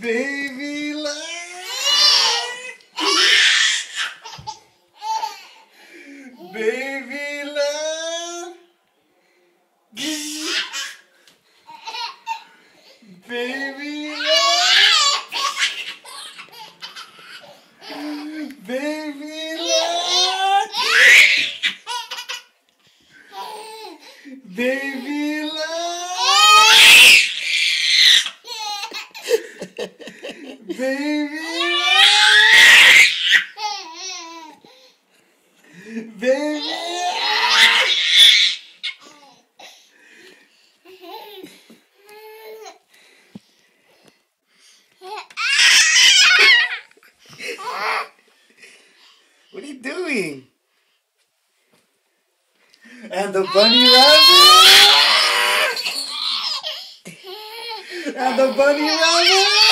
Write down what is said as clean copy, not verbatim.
Baby love. Baby love. Baby love. Baby love. Baby love. Baby love. Baby. What are you doing? And the bunny rabbit! And the bunny rabbit!